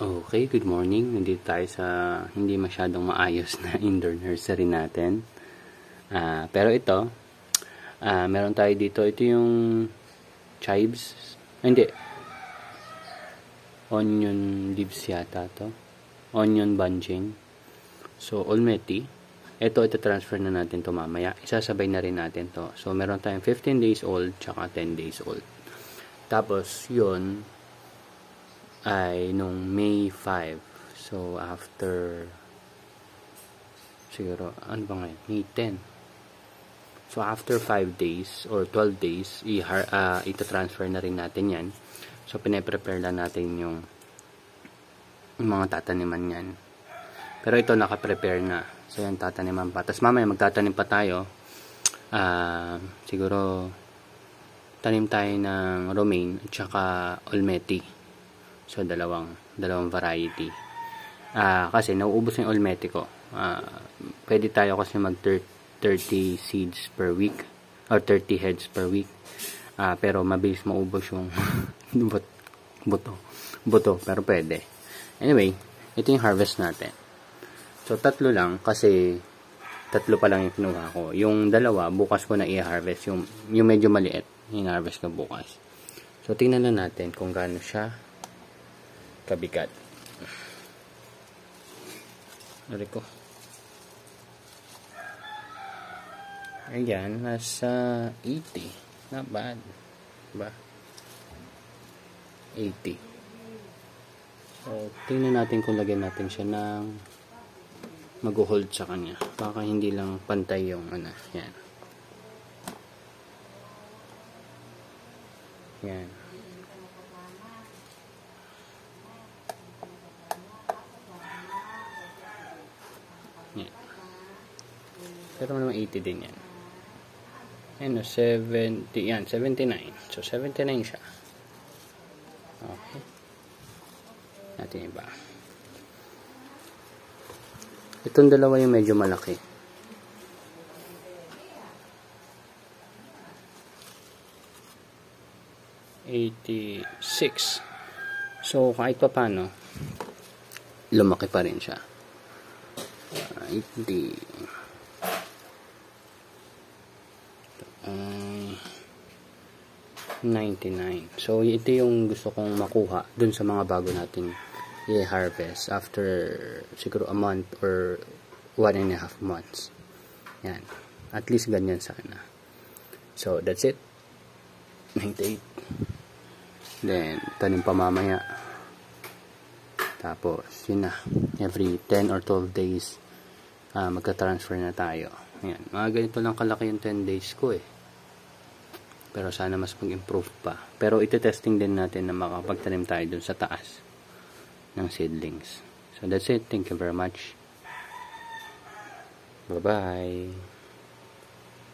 Okay, good morning. Nandito tayo sa hindi masyadong maayos na indoor nursery natin. Pero ito, meron tayo dito. Ito yung chives. Hindi. Onion leaves yata to. Onion bunching. So, Olmeti. Ito transfer na natin to mamaya. Isasabay na rin natin to. So, meron tayong 15 days old tsaka 10 days old. Tapos, yun ay nung May 5. So, after siguro, ano ba ngayon? May 10. So, after 5 days or 12 days, ita-transfer na rin natin yan. So, pinaprepare lang natin yung mga tataniman yan. Pero ito, naka-prepare na. So, yan, tataniman pa. Tapos, mamaya, magtatanim pa tayo. Siguro, tanim tayo ng romaine at saka olmeti. So, dalawang variety. Kasi, nauubos yung olmeti ko. Pwede tayo kasi mag 30 seeds per week or 30 heads per week. Pero, mabilis maubos yung buto. Pero, pwede. Anyway, ito yung harvest natin. So, 3 lang kasi 3 pa lang yung kinuha ko. Yung 2, bukas ko na i-harvest. Yung medyo maliit, i-harvest ko bukas. So, tingnan na natin kung gaano siya kabigat. Ari ko. Ayan, nasa 80. Not bad. Ba? 80. So, tingnan natin kung lagyan natin siya ng mag-hold sa kanya. Baka hindi lang pantay yung yan. Yan. Pero naman 80 din yan. Ayan, 70. Yan, 79. So, 79 siya. Okay. Natin iba. Itong 2 yung medyo malaki. $86. So, kahit pa paano, lumaki pa rin siya. 80. 99. So, ito yung gusto kong makuha dun sa mga bago nating i-harvest after siguro a month or 1.5 months. Yan. At least ganyan sana. So, that's it. 98. Then, tanim pa mamaya. Tapos, yun na. Every 10 or 12 days, magka-transfer na tayo. Yan. Mga ganito lang kalaki yung 10 days ko eh. Pero sana mas mag-improve pa. Pero ite-testing din natin na makapagtanim tayo dun sa taas ng seedlings. So that's it. Thank you very much. Bye-bye.